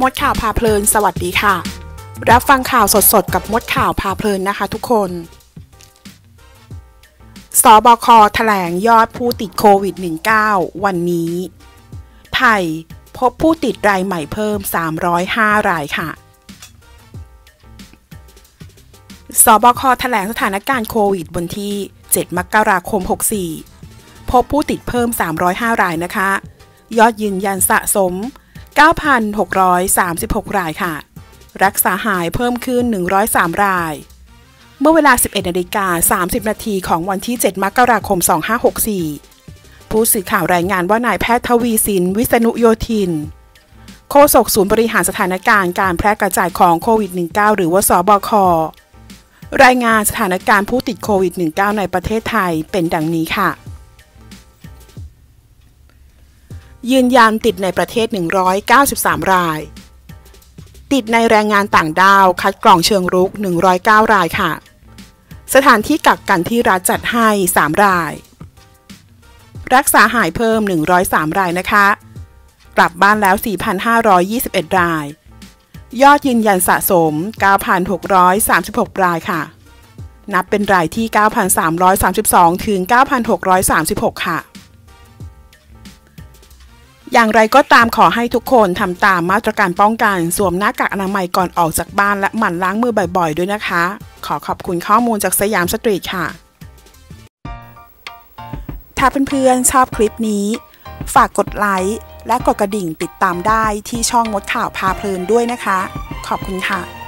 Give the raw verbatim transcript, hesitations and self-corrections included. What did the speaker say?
มดข่าวพาเพลินสวัสดีค่ะรับฟังข่าวสดๆกับมดข่าวพาเพลินนะคะทุกคนสบคแถลงยอดผู้ติดโควิด สิบเก้า วันนี้ไทยพบผู้ติดรายใหม่เพิ่มสามร้อยห้ารายค่ะสบคแถลงสถานการณ์โควิดวันที่เจ็ดมกราคมหกสี่พบผู้ติดเพิ่มสามร้อยห้ารายนะคะยอดยืนยันสะสม เก้าพันหกร้อยสามสิบหก รายค่ะรักษาหายเพิ่มขึ้นหนึ่งร้อยสามรายเมื่อเวลา สิบเอ็ดนาฬิกาสามสิบนาทีของวันที่เจ็ดมกราคมสองพันห้าร้อยหกสิบสี่ผู้สื่อข่าวรายงานว่านายแพทย์ทวีสินวิษณุโยธินโฆษกศูนย์บริหารสถานการณ์การแพร่กระจายของโควิด สิบเก้า หรือว่าสบครายงานสถานการณ์ผู้ติดโควิด สิบเก้า ในประเทศไทยเป็นดังนี้ค่ะยืนยันติดในประเทศหนึ่งร้อยเก้าสิบสามรายติดในแรงงานต่างด้าวคัดกรองเชิงรุกหนึ่งร้อยเก้ารายค่ะสถานที่กักกันที่รัฐจัดให้สามรายรักษาหายเพิ่มหนึ่งร้อยสามรายนะคะกลับบ้านแล้ว สี่พันห้าร้อยยี่สิบเอ็ด รายยอดยืนยันสะสม เก้าพันหกร้อยสามสิบหก รายค่ะนับเป็นรายที่ เก้าพันสามร้อยสามสิบสอง ถึง เก้าพันหกร้อยสามสิบหก ค่ะอย่างไรก็ตามขอให้ทุกคนทำตามมาตรการป้องกันสวมหน้ากากอนามัยก่อนออกจากบ้านและหมั่นล้างมือบ่อยๆด้วยนะคะขอขอบคุณข้อมูลจากสยามสตรีทค่ะถ้าเพื่อนๆชอบคลิปนี้ฝากกดไลค์และกดกระดิ่งติดตามได้ที่ช่องมดข่าวพาเพลินด้วยนะคะขอบคุณค่ะ